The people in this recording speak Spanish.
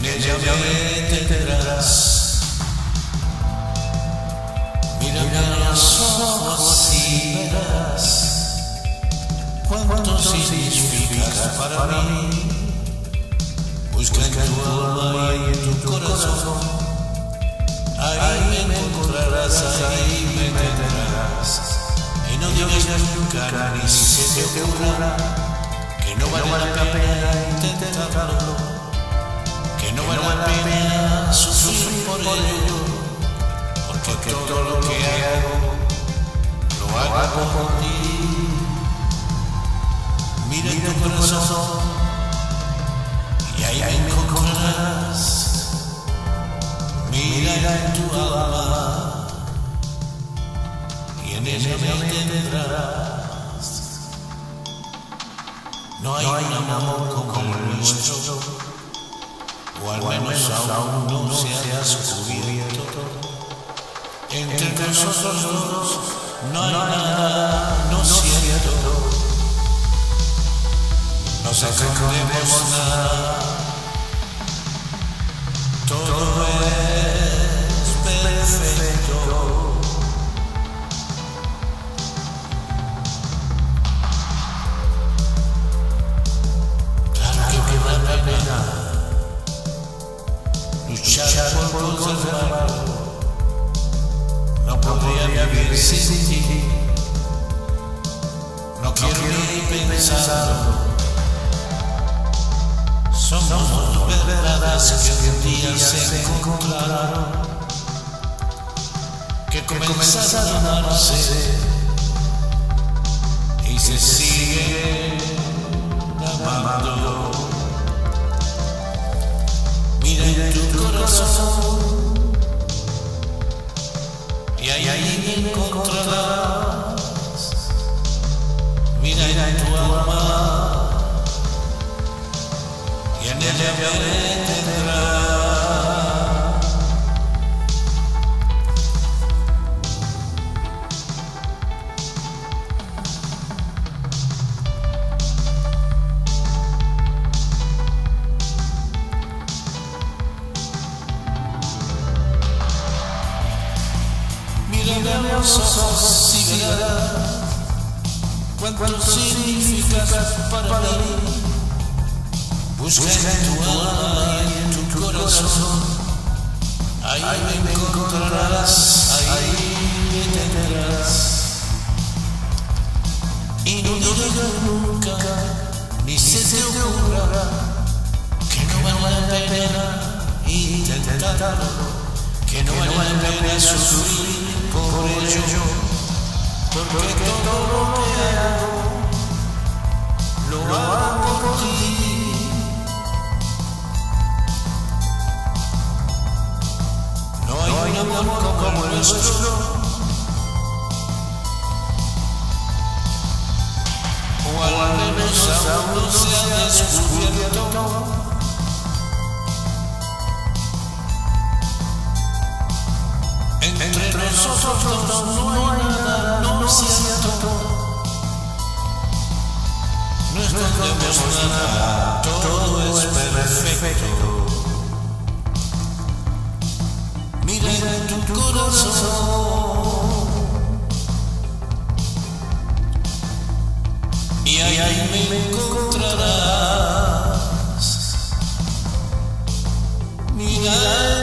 ella me tendrás. Mírame a los ojos y verás cuánto significas para mí. Busca en tu alma y en tu corazón, ahí me encontrarás, ahí me tendrás. Y no digas nunca, ni se te ocurra, que no vale la pena intentarlo, que no vale la pena sufrir por ello, porque todo lo que hago, lo hago por ti. Mira en tu corazón, y ahí me encontrarás. Mira en tu alma, y en ella me tendrás. No hay un amor como el nuestro, o al menos aún no se ha descubierto. Entre nosotros dos no hay nada, no es cierto. No escondemos nada, todo es perfecto. Claro que vale la pena luchar por conservarlo. No podría vivir sin ti, no quiero ni pensarlo. Somos dos verdades que un día se encontraron, que comenzaron a nacer y se siguen amando. Mira en tu corazón, y ahí me encontrarás. Mira en tu alma, y en ella me tendrás. Mírame a los ojos y verás cuánto significas para mí. Busca en tu alma y en tu corazón, ahí me encontrarás, ahí me tendrás. Y no digas nunca, ni se te ocurra, que no vale la pena intentarlo, que no vale la pena sufrir por ello, porque todo lo que hago, lo hago por ti. No hay un amor como el nuestro, o al menos aún no se ha descubierto. Entre nosotros dos no hay nada, no es cierto. No escondemos nada, todo es perfecto. Mira en tu corazón, y ahí me encontrarás. Mira